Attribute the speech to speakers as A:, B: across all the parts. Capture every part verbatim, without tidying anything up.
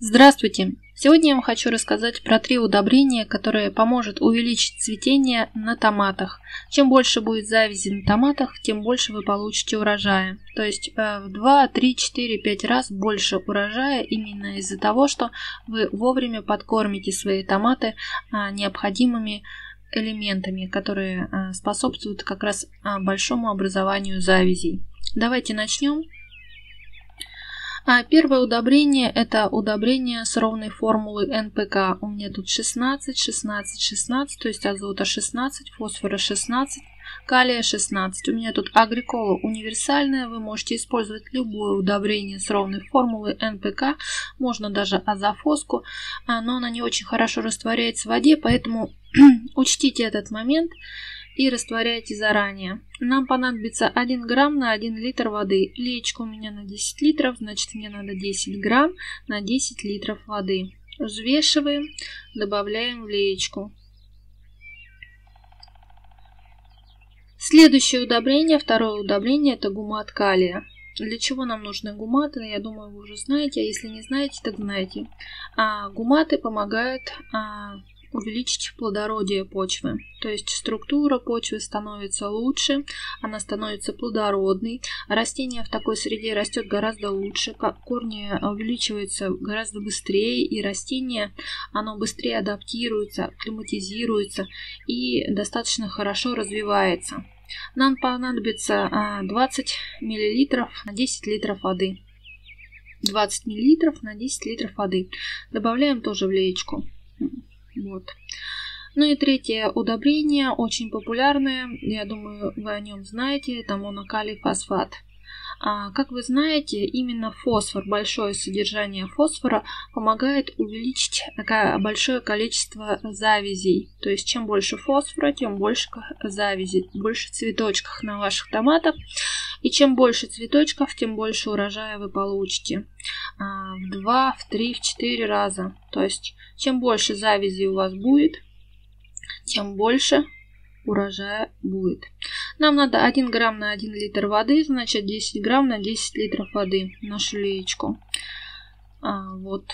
A: Здравствуйте! Сегодня я вам хочу рассказать про три удобрения, которые поможет увеличить цветение на томатах. Чем больше будет завязи на томатах, тем больше вы получите урожая. То есть в два, три, четыре, пять раз больше урожая именно из-за того, что вы вовремя подкормите свои томаты необходимыми элементами, которые способствуют как раз большому образованию завязей. Давайте начнем. А первое удобрение – это удобрение с ровной формулой эн пэ ка. У меня тут шестнадцать, шестнадцать, шестнадцать, то есть азота шестнадцать, фосфора шестнадцать, калия шестнадцать. У меня тут Агрикола универсальная. Вы можете использовать любое удобрение с ровной формулой эн пэ ка, можно даже азофоску, но она не очень хорошо растворяется в воде, поэтому учтите этот момент и растворяйте заранее. Нам понадобится один грамм на один литр воды. Леечка у меня на десять литров, значит мне надо десять грамм на десять литров воды. Взвешиваем, добавляем в леечку. Следующее удобрение, второе удобрение, это гумат калия. Для чего нам нужны гуматы, я думаю, вы уже знаете, а если не знаете, так знаете. А гуматы помогают а, увеличить плодородие почвы. То есть структура почвы становится лучше, она становится плодородной. Растение в такой среде растет гораздо лучше, корни увеличиваются гораздо быстрее, и растение оно быстрее адаптируется, акклиматизируется и достаточно хорошо развивается. Нам понадобится двадцать миллилитров на десять литров воды. двадцать миллилитров на десять литров воды. Добавляем тоже в леечку. Вот. Ну и третье удобрение, очень популярное, я думаю, вы о нем знаете, это монокалий фосфат. А, как вы знаете, именно фосфор, большое содержание фосфора помогает увеличить такое большое количество завязей. То есть чем больше фосфора, тем больше завязей, больше цветочков на ваших томатах. И чем больше цветочков, тем больше урожая вы получите. А, в два, в три, в четыре раза. То есть чем больше завязей у вас будет, тем больше урожая будет. Нам надо один грамм на один литр воды, значит десять грамм на десять литров воды в нашу леечку. А, вот.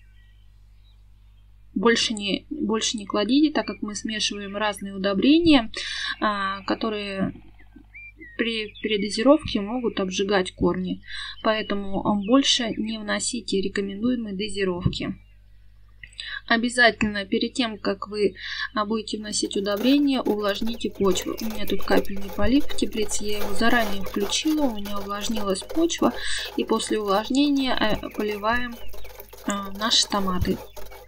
A: Больше не, больше не кладите, так как мы смешиваем разные удобрения, а, которые при передозировке могут обжигать корни. Поэтому больше не вносите рекомендуемой дозировки. Обязательно перед тем, как вы будете вносить удобрения, увлажните почву. У меня тут капельный полив в теплице, я его заранее включила, у меня увлажнилась почва, и после увлажнения поливаем наши томаты.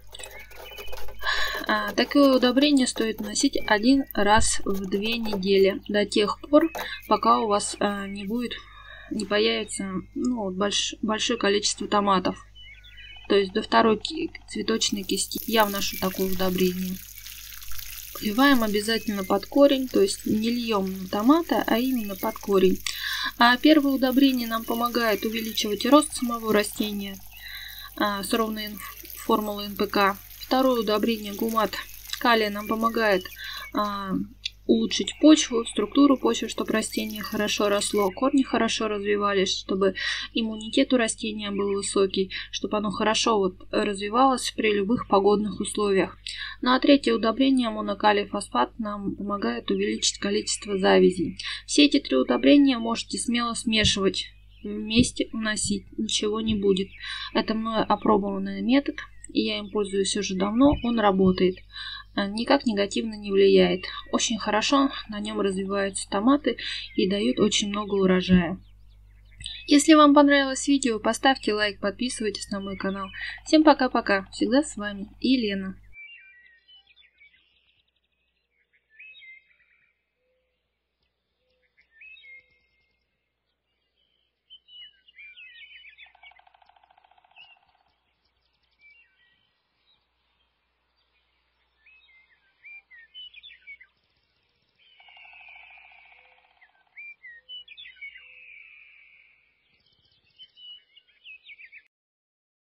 A: Такое удобрение стоит вносить один раз в две недели, до тех пор, пока у вас не будет, не появится ну, больш, большое количество томатов. То есть до второй цветочной кисти я вношу такое удобрение. Поливаем обязательно под корень, то есть не льем на томаты, а именно под корень. А первое удобрение нам помогает увеличивать рост самого растения а, с ровной формулой эн пэ ка. Второе удобрение гумат калия нам помогает а, улучшить почву, структуру почвы, чтобы растение хорошо росло, корни хорошо развивались, чтобы иммунитет у растения был высокий, чтобы оно хорошо вот развивалось при любых погодных условиях. Ну а третье удобрение, монокалий фосфат, нам помогает увеличить количество завязей. Все эти три удобрения можете смело смешивать, вместе вносить, ничего не будет. Это мною опробованный метод, и я им пользуюсь уже давно, он работает. Никак негативно не влияет. Очень хорошо на нем развиваются томаты и дают очень много урожая. Если вам понравилось видео, поставьте лайк, подписывайтесь на мой канал. Всем пока-пока. Всегда с вами Елена.